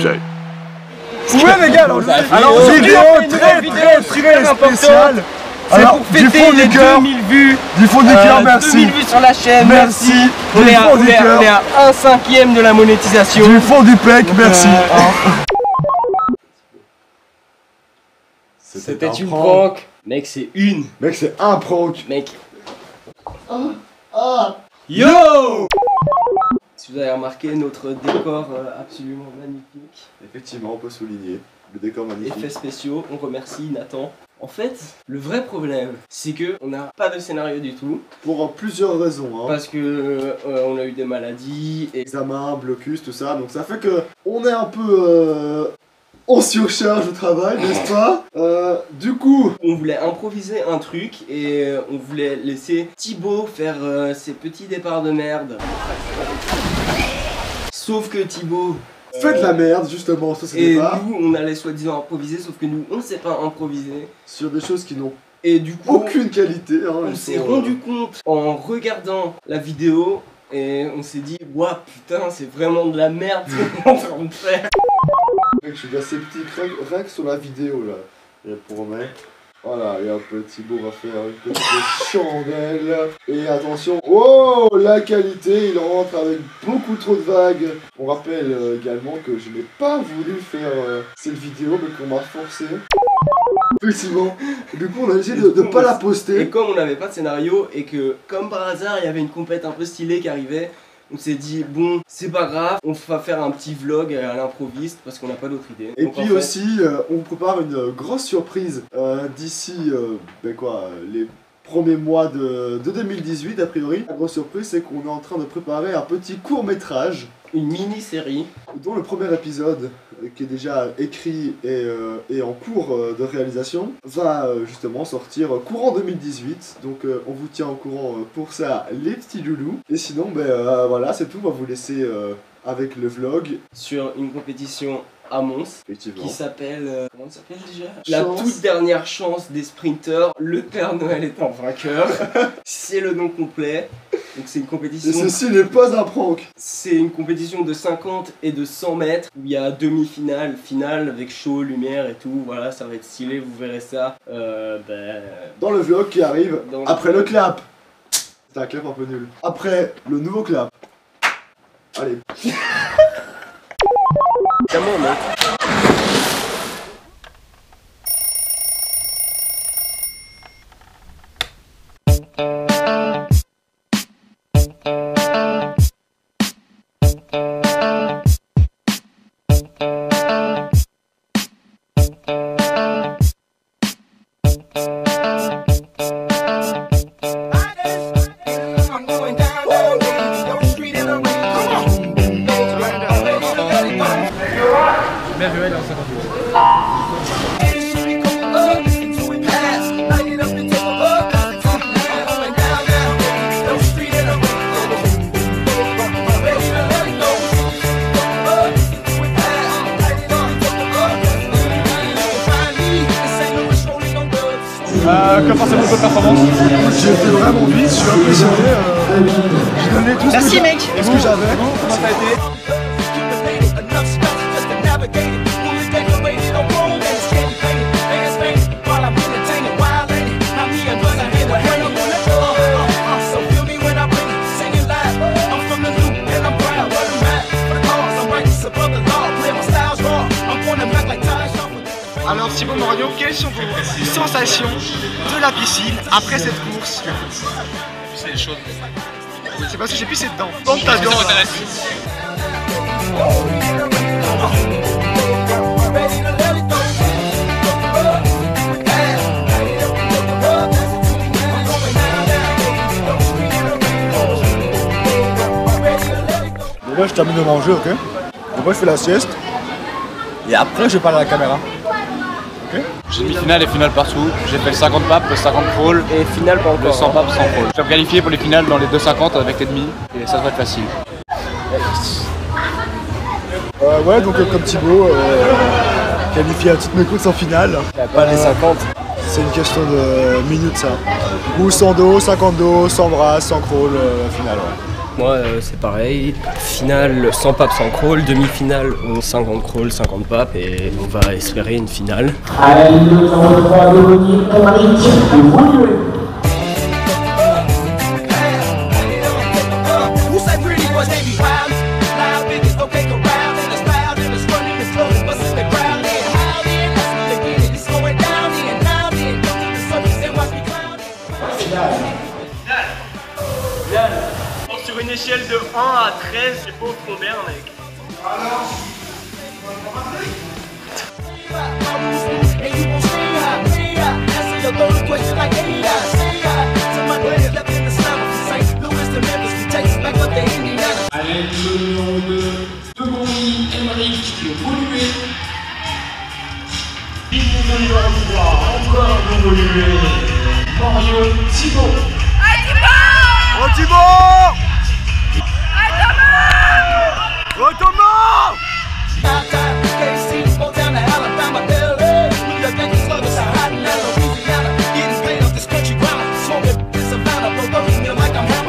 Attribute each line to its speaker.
Speaker 1: Ouais les gars, alors vidéo très spéciale. C'est pour fêter les 2000 vues.
Speaker 2: Du fond du cœur, merci.
Speaker 1: 2000 vues sur la chaîne, merci. On
Speaker 2: Du
Speaker 1: est
Speaker 2: fond du cœur.
Speaker 1: à 1/5 de la monétisation.
Speaker 2: Du fond du pec, merci.
Speaker 1: C'était une prank. Mec, c'est une.
Speaker 2: Mec, c'est un prank.
Speaker 1: Mec. Yo! Si vous avez remarqué, notre décor absolument magnifique.
Speaker 2: Effectivement, on peut souligner le décor magnifique.
Speaker 1: Effets spéciaux, on remercie Nathan. En fait, le vrai problème, c'est que on n'a pas de scénario du tout.
Speaker 2: Pour plusieurs raisons. Hein.
Speaker 1: Parce que on a eu des maladies et
Speaker 2: examen, blocus, tout ça. Donc ça fait que on est un peu en surcharge au travail, n'est-ce pas? Du coup,
Speaker 1: on voulait improviser un truc et on voulait laisser Thibaut faire ses petits départs de merde. Sauf que Thibaut
Speaker 2: fait de la merde justement sur ces
Speaker 1: et
Speaker 2: départs.
Speaker 1: nous on allait soi-disant improviser, sauf que nous on sait pas improviser.
Speaker 2: Sur des choses qui n'ont
Speaker 1: et du coup
Speaker 2: aucune qualité. Hein,
Speaker 1: on s'est rendu compte en regardant la vidéo et on s'est dit ouah putain c'est vraiment de la merde ce qu'on est en train de faire.
Speaker 2: Je suis bien sceptique rien que sur la vidéo là. Je promets. Voilà, et hop, Thibaut va faire une petite chandelle. Et attention, oh, la qualité, il rentre avec beaucoup trop de vagues. On rappelle également que je n'ai pas voulu faire cette vidéo, mais qu'on m'a forcé. Effectivement. Du coup, on a essayé de ne pas la poster.
Speaker 1: Et comme on n'avait pas de scénario, et que comme par hasard, il y avait une compète un peu stylée qui arrivait, on s'est dit, bon, c'est pas grave, on va faire un petit vlog à l'improviste parce qu'on n'a pas d'autre idée.
Speaker 2: Et
Speaker 1: donc,
Speaker 2: puis
Speaker 1: en fait,
Speaker 2: aussi, on prépare une grosse surprise d'ici, les premiers mois de 2018 a priori. La grosse surprise, c'est qu'on est en train de préparer un petit court-métrage.
Speaker 1: Une mini-série.
Speaker 2: Dont le premier épisode, qui est déjà écrit et en cours de réalisation, va justement sortir courant 2018. Donc on vous tient au courant pour ça, les petits loulous. Et sinon, voilà, c'est tout. On va vous laisser avec le vlog.
Speaker 1: Sur une compétition à Mons, qui s'appelle... comment ça s'appelle déjà? La toute dernière chance des sprinteurs. Le Père Noël est un vainqueur. C'est le nom complet. Donc c'est une compétition...
Speaker 2: Et ceci n'est pas un prank.
Speaker 1: C'est une compétition de 50 et de 100 mètres où il y a demi-finale, finale avec show, lumière et tout. Voilà, ça va être stylé, vous verrez ça.
Speaker 2: Dans le vlog qui arrive après le clap. C'est un clap un peu nul. Après le nouveau clap. Allez.
Speaker 1: Comment, mec?
Speaker 3: Que pensez-vous de votre performance?
Speaker 2: J'ai été vraiment vite, je suis impressionné. J'ai donné tout
Speaker 3: Merci, mec.
Speaker 2: ce que j'avais.
Speaker 3: Comment ça a été?
Speaker 4: Alors Thibaut Morio, quelles sont vos sensations de la piscine après cette course?
Speaker 3: C'est chaud.
Speaker 4: C'est parce que j'ai pissé dedans. Dans ta viande.
Speaker 2: Là je termine de manger, ok? Et moi je fais la sieste. Et après je parle à la caméra. Ok?
Speaker 3: J'ai demi-finale et finale partout. J'ai fait le 50 papes, le 50 crawl
Speaker 1: Et finale pas encore.
Speaker 3: le 100 papes sans crawl. Je suis qualifié pour les finales dans les 2,50 avec les demi et ça devrait être facile.
Speaker 2: Ouais, donc comme Thibaut, qualifié à toutes mes courses en finale.
Speaker 1: Pas les 50.
Speaker 2: C'est une question de minutes ça. Ou 100 dos, 50 dos, 100 bras, 100 crawl, finale. Ouais.
Speaker 1: Moi c'est pareil, finale 100 papes 100 crawl, demi-finale 50 crawl, 50 papes et on va espérer une finale.
Speaker 5: Allez, le numéro 3 de Denis Emmerich de Woluwe.
Speaker 1: Sur une échelle de 1 à 13, c'est pas Robert mec.
Speaker 5: Allez, le numéro 2 de Denis Emmerich de Woluwe. Et le numéro 3, encore de Woluwe, Mario Thibault.
Speaker 4: Oh Thibault! Oh Thomas!
Speaker 5: Getting paid off this country ground, smoking this Savannah, blow 30 mil like I'm